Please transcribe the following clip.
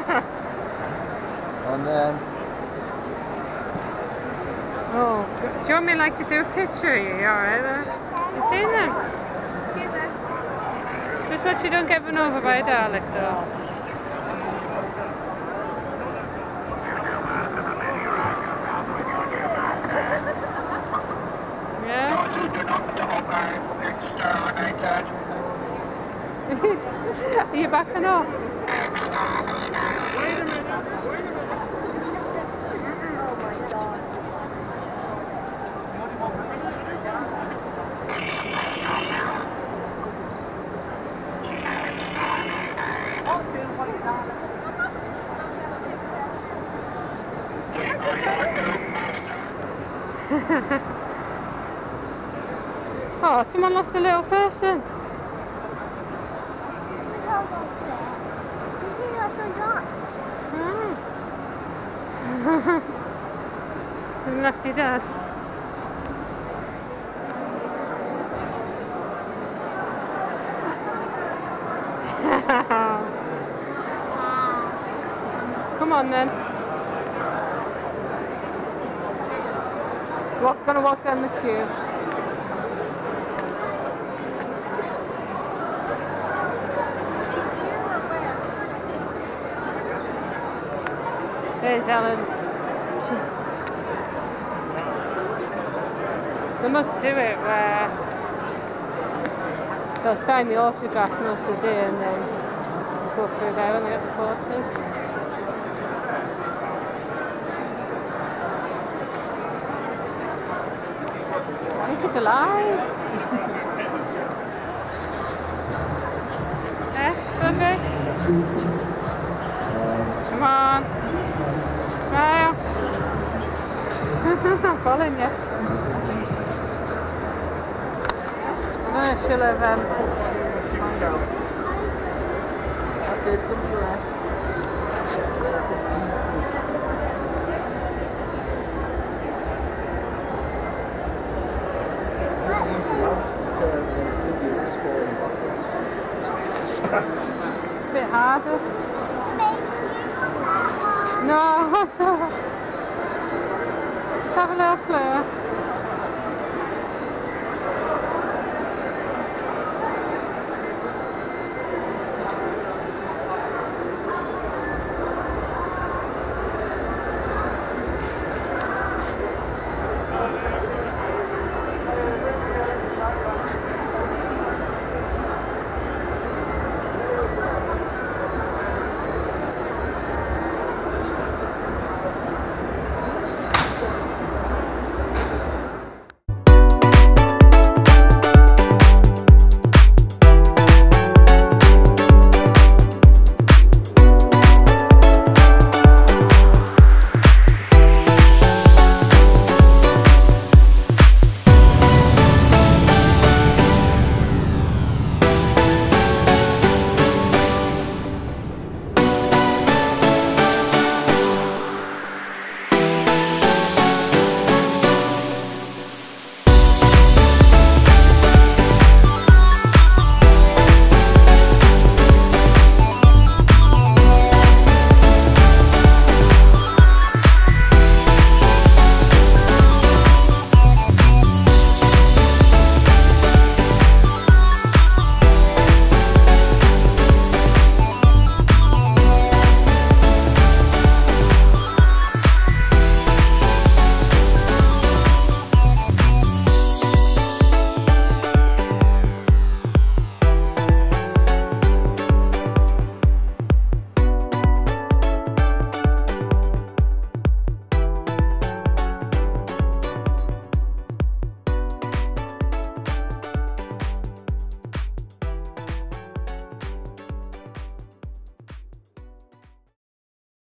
And then... Oh, do you want me like to do a picture of you? You alright there? You seen them? Excuse us. Just watch you don't get run over by a Dalek though. Yeah? Are you backing off? Wait a minute. Oh my god. Oh, someone lost a little person. And left your dad. Come on then. Gonna walk down the queue. There's Ellen. They must do it where they'll sign the autographs most of the day and then go through there when they get the photos. I think he's alive. Eh, Sophie? Come on. Smile. I'm following you. I don't know if she'll have That's it, come to rest. a bit harder. No, let's have a little play.